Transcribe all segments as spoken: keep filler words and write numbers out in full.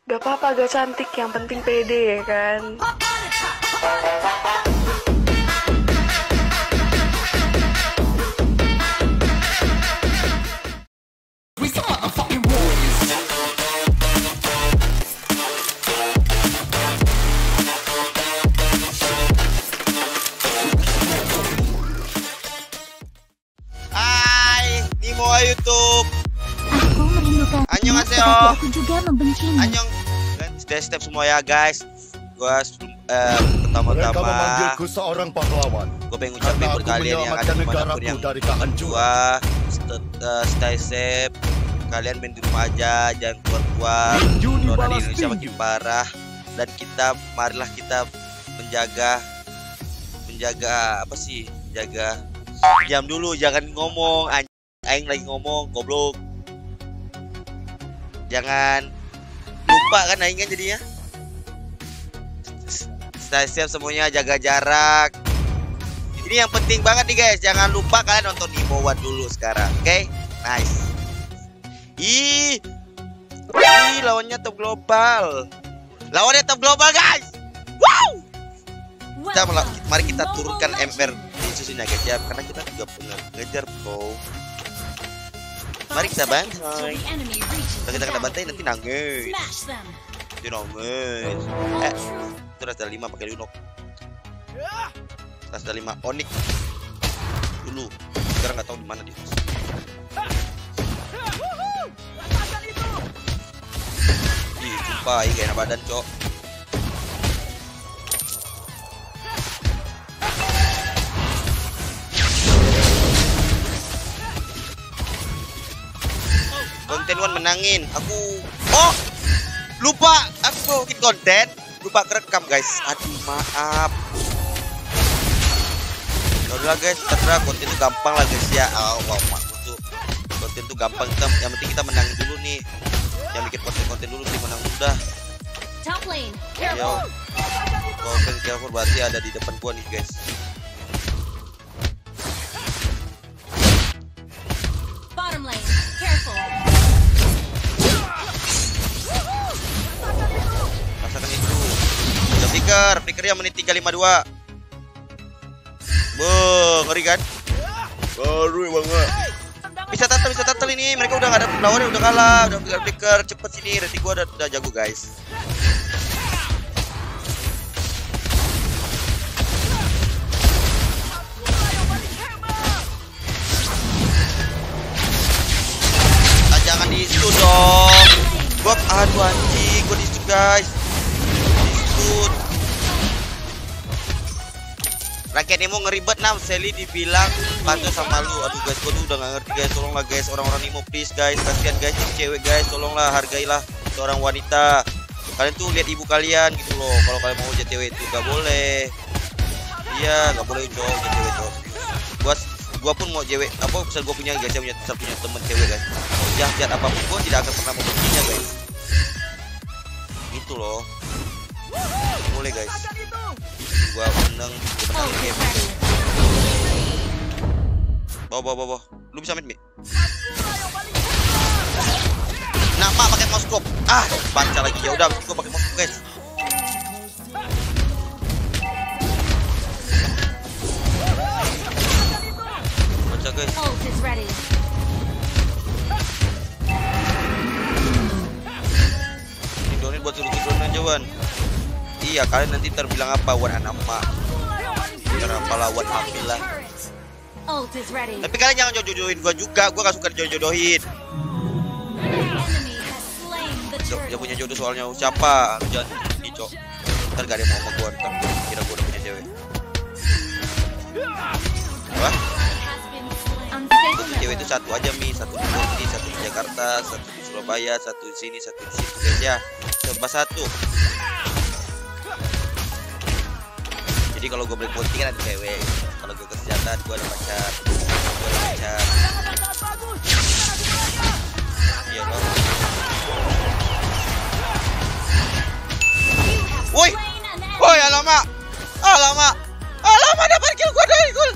Gak apa-apa, gak cantik, yang penting pede ya kan. Hai, Nimo YouTube. Aku merindukan. Annyeonghaseyo. Aku juga membencimu. Anyong. Stay step semua ya guys. Gua eh, Mereka pertama-tama memanggilku seorang pahlawan. gue pengen ucapin buat kalian yang ada dimanapun yang dari kehancuran. gua uh, stay safe. Kalian main di rumah aja, jangan keluar-keluar. Corona di Indonesia makin parah dan kita marilah kita menjaga menjaga apa sih? Jaga diam dulu, jangan ngomong. Aing lagi ngomong, goblok. Jangan lupa kan aing kan jadinya. Stay safe semuanya, jaga jarak. Ini yang penting banget nih guys. Jangan lupa kalian nonton Nimo One dulu sekarang, oke? Okay? Nice. Ih, ih, lawannya top global. Lawannya top global guys. Wow. Kita mari kita turunkan M R Yesusnya guys ya, karena kita juga punya ngejar pro. Mari kita bantai. Kalau kita kena bantai nanti nangis. Nanti nangis. Eh, itu ada lima pakai lunok. Ada lima Onyx dulu. Sekarang nggak tahu di mana dia. Ih, sumpah, ini kayak enak badan, cok. Konten one menangin. Aku oh lupa. Aku bikin konten lupa kerekam guys. Aduh maaf. Udah guys, terserah, konten itu gampang lah guys ya. Oh, wow, tuh konten itu gampang, kita yang penting kita menangin dulu nih. Yang bikin konten-konten dulu sih menang mudah. Yo, konten careful berarti ada di depan gua nih guys. Bottom lane, careful. Rasakan itu. Udah flicker, flickernya menit tiga lima dua. Boh, ngeri kan? Ngeri banget. Bisa tatel, bisa tatel ini. Mereka udah gak ada lawannya, udah kalah, udah tinggal flicker. Cepet sini, rating gua udah, udah jago guys. Ah, jangan di situ dong. Gua aduh anjing, gua di situ guys. Di situ. Rakyat Nimo ngeribet nam, Sally dibilang bantu sama lu. Aduh guys, gua tuh udah gak ngerti guys. Tolonglah guys, orang-orang Nimo please guys. Kasihan guys, ini cewek guys. Tolonglah, hargailah seorang wanita. Kalian tuh lihat ibu kalian gitu loh. Kalau kalian mau jadi cewek itu gak boleh. Iya, gak boleh cowok jadi cewek cowok. Gua, gua pun mau cewek. Apa misal gua punya guys, saya punya, saya punya temen cewek guys. Mau jahat-jahat apapun gua tidak akan pernah membencinya guys. Gitu loh. Boleh guys. Gua menang, gua menang game. Bawa, bawa, bawa. Lu bisa mid, Mi? Nah, Pak pakai mouse scope. Ah, baca lagi. Ya udah, gua pakai mouse scope, guys. Baca, guys. Ini buat suruh tiduran aja, Wan. Iya, kalian nanti terbilang apa, Wan anak mak. Kenapa lawan hamil lah. Tapi kalian jangan jodoh-jodohin gua juga. Gua gak suka jodoh-jodohin. Dia punya jodoh soalnya siapa? Jangan ini, Cok. Ntar gak ada yang mau sama gua. Ntar kira gua udah punya cewek. Wah? Cewek itu satu aja, Mi. Satu di Bogor, satu di Jakarta, satu di Surabaya, satu di sini, satu di situ, guys ya. Coba satu. Jadi kalau gue beli putih kan ada cewek. Kalau gue kesejahteraan gue ada pacar. Gue ada pacar. Iya loh. Woi, woi alamak, alamak, alamak dapat kill gue dari gol.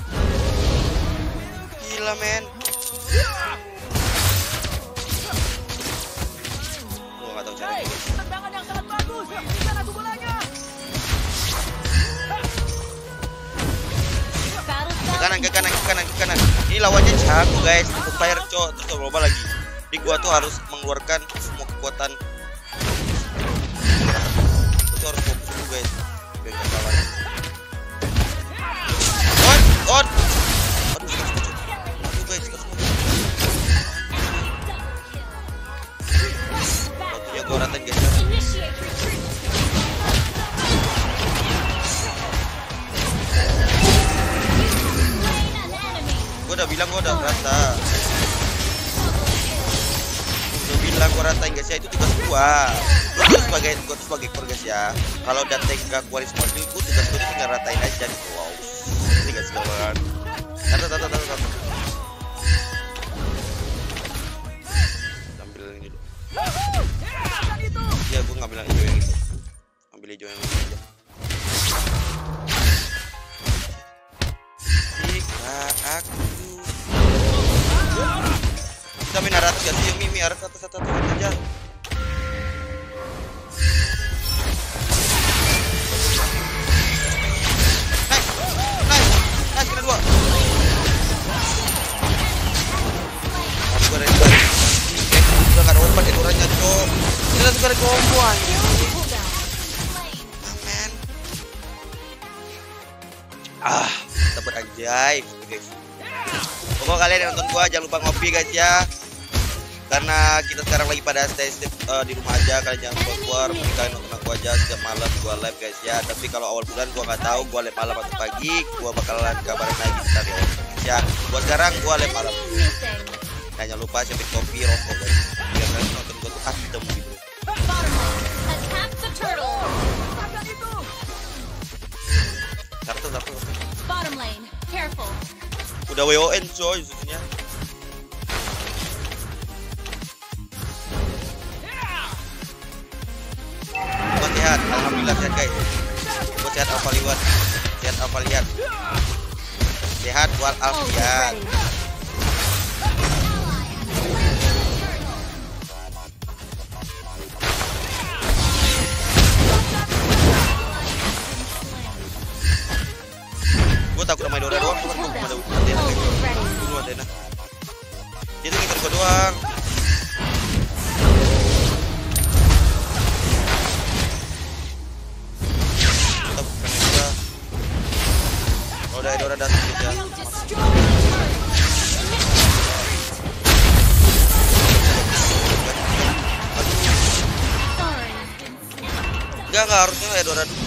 Gila men. Gue nggak tahu caranya. kanan, ke kanan, ke kanan, ke kanan. Ini lawannya jago guys, untuk player cowok terus berubah lagi. Jadi gua tuh harus mengeluarkan semua kekuatan. Itu harus fokus dulu guys. Biar nggak kalah. On, on. Aduh, aduh guys, guys. Waktunya gua ratain guys. Gua udah bilang gua udah rata. Gua bilang gua ratain guys ya, itu tugas gua. Gua tuh sebagai gua tuh sebagai core guys ya. Kalau udah take gak kualis semua itu, gua tugas gua tinggal ratain aja gitu. Wow. Ini guys kawan. Tata tata tata tata. Ambil ini dulu. Ya gua ngambil yang hijau yang itu. Ambil hijau yang ini aja. Jika aku kita main arah atas gak sih? Mimi arah atas atas atas aja. Nice, nice, nice kena dua. Aku ada yang baru. Udah gak ada obat ya orangnya cok. Ini langsung ada combo aja. Amen. Ah, dapat anjay, guys. Pokoknya kalian yang nonton gua jangan lupa ngopi guys ya. Karena kita sekarang lagi pada stay, stay uh, di rumah aja, kalian jangan keluar. Mungkin kalian nonton aku aja setiap malam gua live guys ya. Tapi kalau awal bulan gua nggak tahu gua live malam atau pagi, gua bakalan kabarin lagi ntar ya. Ya, buat sekarang gua live malam. Nah, jangan lupa siapin kopi, rokok guys. Biar kalian nonton gua tuh adem gitu. Attack the turtle. Turtle, turtle. Bottom lane, careful. Udah W O N coy susunya. Gua sehat, alhamdulillah sehat guys. Gua sehat alfaliwat. Sehat alfaliat. Sehat walafiat. Gua takut sama Dora doang, cuma gua ada Athena guys. Dulu Athena. Dia tuh ngikut gua doang. Takut karena dia. Kalau udah Dora datang aja. Enggak, enggak harusnya Dora dulu.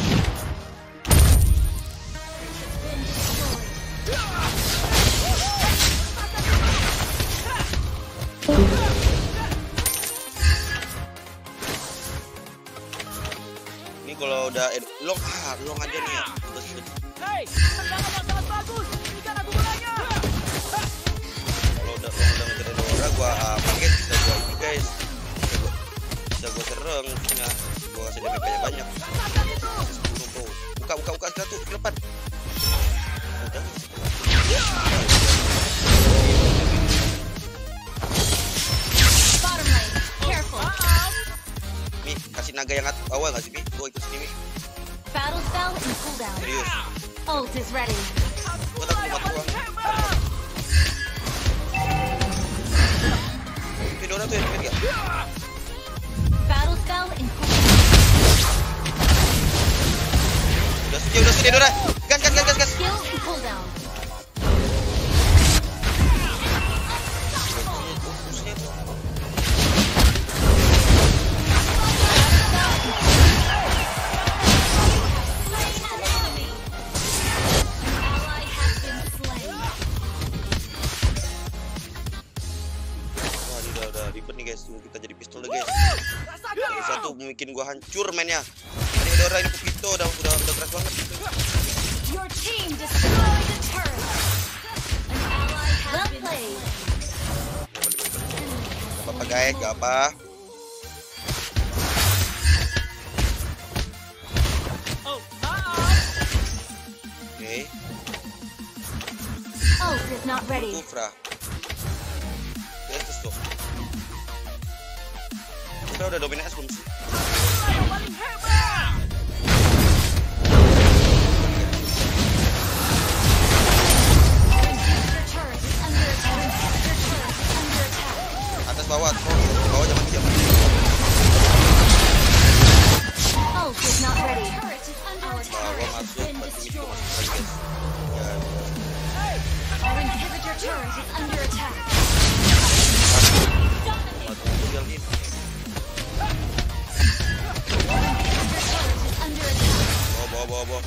Ini kalau udah eh, long ah, long aja nih ya. Terus kalau udah long udah ngejar Dora, gua aman guys, bisa gua ini guys. Bisa gua, bisa gua sereng punya. Gua kasih damage banyak banyak. Buka buka buka satu ke depan. Udah. Bottom lane, careful. Mi, kasih naga yang awal nggak sih Mi? Gua ikut sini Mi. Battle spell in cooldown. Serius. Ult is ready. Gua tak kuat doang. Ini Dora tuh yang pikir gak? Battle spell in cooldown. Udah sini, udah sini Dora. Gas, gas, gas, gas, gas. Skill in cooldown. Ally has been slain. Wah, ini udah, udah ribet nih guys. Tunggu kita jadi pistol deh guys. Ini satu bikin gua hancur mainnya. Ini Dora ini Pupito udah udah udah keras banget gitu. Your team destroyed the turret. An ally has been slain. Gak apa-apa guys, gak apa. Oke, Ult is not ready. Kufra. Terus tuh. Kufra udah dominasi belum sih? bawah bawah.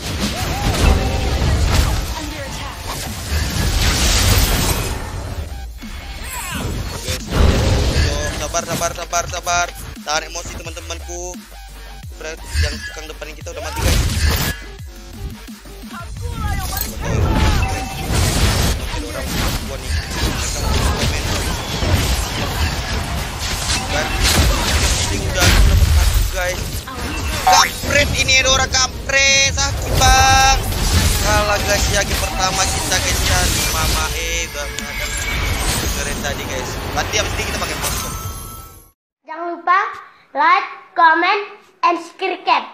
Under attack. Guys, ayo, sabar sabar sabar sabar. Tahan emosi teman-temanku. Berat, yang tukang depanin kita udah mati guys. Mungkin orang gua nih. Mereka mau komen. Kan? Ini udah dapat satu guys. Kampret ini ada orang kampret. Sakit bang. Kalah guys ya game pertama kita guys ya. Mama eh udah makan keren tadi guys. Berarti yang penting kita pakai posko. Jangan lupa like, comment, and subscribe.